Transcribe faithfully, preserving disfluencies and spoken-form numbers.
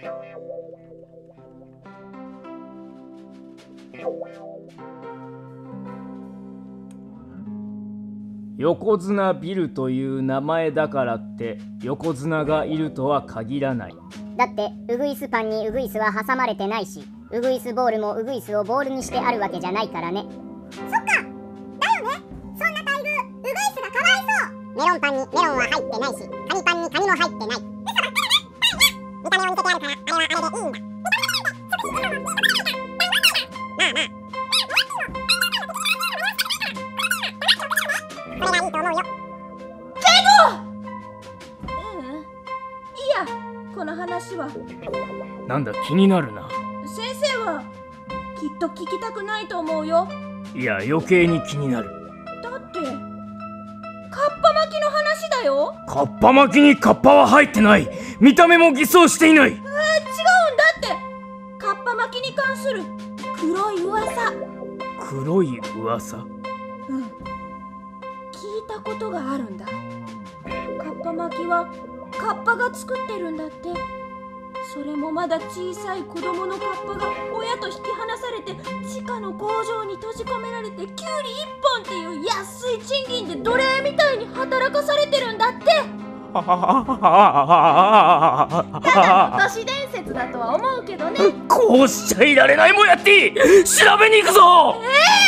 横綱ビルという名前だからって横綱がいるとは限らない。 だってウグイスパンにウグイスは挟まれてないし、ウグイスボールもウグイスをボールにしてあるわけじゃないからね。 そっか、だよね。そんな待遇、ウグイスがかわいそう。メロンパンにメロンは入ってないし、カニパンにカニも入ってない。嘘ばっかりね。見た目を似せてあるからあれはあれでいいんだ。まあまあこれがいいと思うよ。 うん、いいや、この話は。 なんだ、気になるな。 先生はきっと聞きたくないと思うよ。 いや、余計に気になる。 だってカッパ巻きの話だよ。 カッパ巻きにカッパは入ってない。見た目も偽装していない。 えー、違うんだって。カッパ巻きに関する黒い噂。 黒い噂？ うん、聞いたことがあるんだ。カッパ巻きはカッパが作ってるんだって。それもまだ小さい子供のカッパが親と引き離されて地下の工場に閉じ込められてキュウリいっぽんっていう安い賃金で奴隷みたいに働かされてるんだって。ただの都市伝説だとは思うけどね。 こうしちゃいられないもやって調べに行くぞ。 えー